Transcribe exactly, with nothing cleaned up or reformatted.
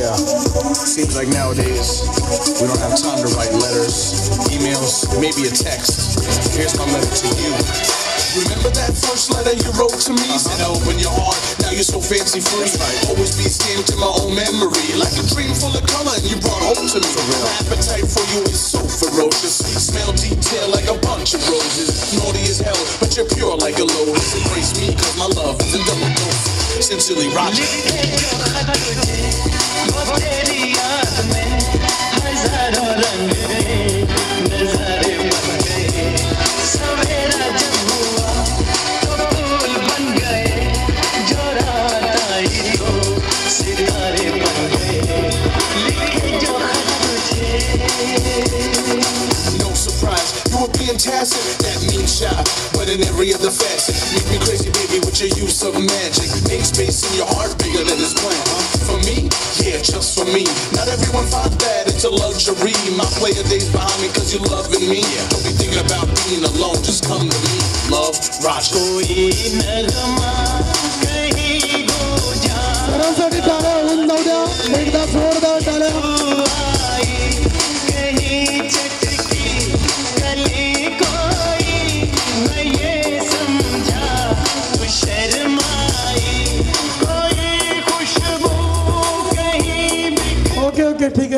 Yeah. Seems like nowadays we don't have time to write letters, emails, maybe a text. Here's my letter to you. Remember that first letter you wrote to me? Uh-huh. Said open your heart, now you're so fancy free. Right. Always be stamped in my own memory, like a dream full of color, and you brought hope to me. My appetite for you is so ferocious. Smell detail like a bunch of roses. Naughty as hell, but you're pure like a lotus. Embrace me, cause my love is a double dose. Sincerely, Roger. No surprise, you were being tacit, that means shy, but in every other facet, make me crazy, baby, with your use of magic. Make space in your heart bigger than this plant, huh? For me, yeah, just for me. Not everyone finds that, it's a luxury. My player days behind me, cause you're loving me. Don't be thinking about being alone, just come to me. Love, Roger. सरांसाठी टाळ्या होऊन जाऊ द्या एकदा जोरदार टाळ्या okay okay ठीक है.